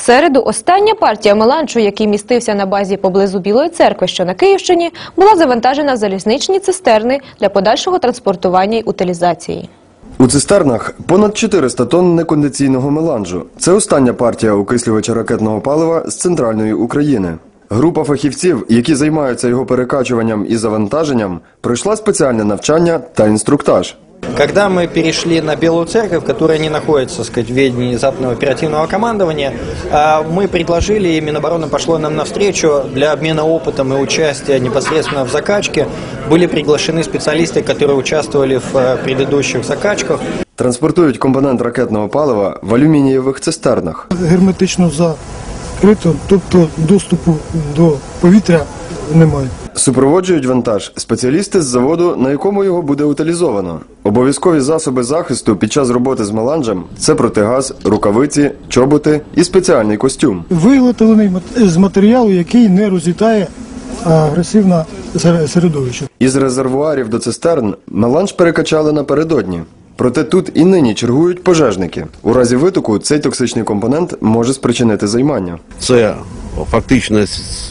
середу остання партія меланжу, який містився на базі поблизу Білої церкви, що на Київщині, була завантажена в залізничні цистерни для подальшого транспортування й утилізації. У цистернах понад 400 тонн некондиційного меланжу. Це остання партія окислювача ракетного палива з центральної України. Група фахівців, які займаються його перекачуванням і завантаженням, пройшла спеціальне навчання та інструктаж. Когда мы перешли на Белую Церковь, которая не находится, так сказать, в ведении западного оперативного командования, мы предложили, и Минобороны пошло нам навстречу для обмена опытом и участия непосредственно в закачке. Были приглашены специалисты, которые участвовали в предыдущих закачках. Транспортують компонент ракетного палива в алюмінієвих цистернах. Герметично закрито, тобто доступу до повітря немає. Супроводжують вантаж спеціалісти з заводу, на якому його буде утилізовано. Обов'язкові засоби захисту під час роботи з меланжем – це протигаз, рукавиці, чоботи і спеціальний костюм. Виготовлений з матеріалу, який не розлітає агресивне середовище. Із резервуарів до цистерн меланж перекачали напередодні. Проте тут і нині чергують пожежники. У разі витоку цей токсичний компонент може спричинити займання. Це фактично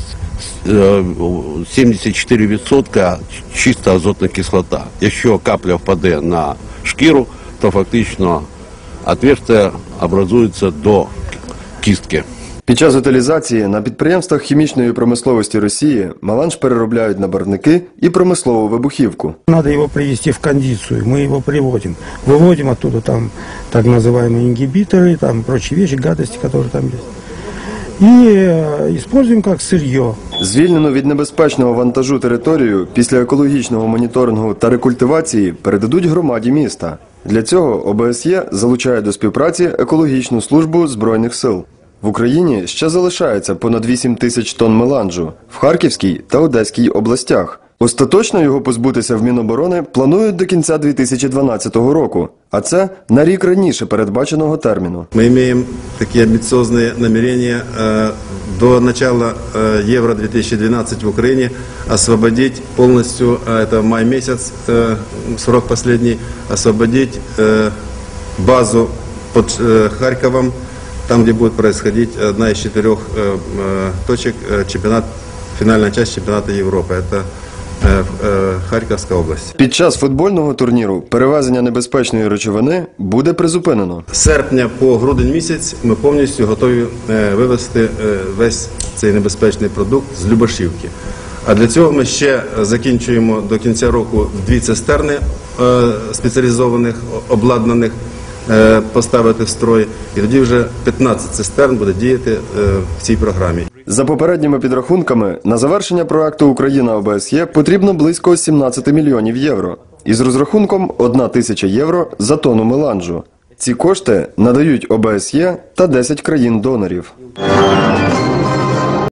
74% чиста азотна кислота. Якщо капля впаде на шкіру, то фактично отверстие образується до кістки. Під час утилізації на підприємствах хімічної промисловості Росії меланж переробляють на барвники і промислову вибухівку. Надо его привести в кондицию, мы его приводим. Выводим оттуда там так называемые ингибиторы, там прочие вещи, гадости, которые там есть. И используем как сырье. Звільнену від небезпечного вантажу територію після екологічного моніторингу та рекультивації передадуть громаді міста. Для цього ОБСЄ залучає до співпраці екологічну службу Збройних сил. В Україні ще залишається понад 8 тисяч тонн меланжу в Харківській та Одеській областях. Остаточно його позбутися в Міноборони планують до кінця 2012 року, а це на рік раніше передбаченого терміну. Мы имеем такие амбициозные намерения до начала Евро-2012 в Украине освободить полностью, это май месяц, срок последний, освободить базу под Харьковом, там, где будет происходить одна из 4 точек, финальная часть чемпионата Европы. Это Харківська область. Під час футбольного турніру перевезення небезпечної речовини буде призупинено. З серпня по грудень місяць ми повністю готові вивезти весь цей небезпечний продукт з Любашівки. А для цього ми ще закінчуємо до кінця року 2 цистерни спеціалізованих, обладнаних, поставити в строй, і тоді вже 15 цистерн буде діяти в цій програмі. За попередніми підрахунками, на завершення проекту Україна-ОБСЄ потрібно близько 17 мільйонів євро. Із розрахунком 1 тисяча євро за тонну меланжу. Ці кошти надають ОБСЄ та 10 країн-донорів.